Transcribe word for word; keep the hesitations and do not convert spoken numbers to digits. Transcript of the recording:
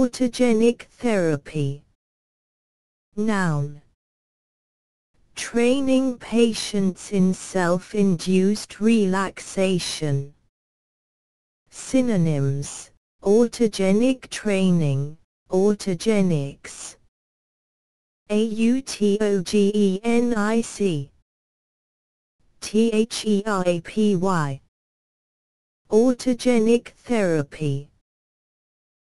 Autogenic therapy. Noun. Training patients in self-induced relaxation. Synonyms: autogenic training, autogenics. Autogenic. Therapy. Autogenic therapy.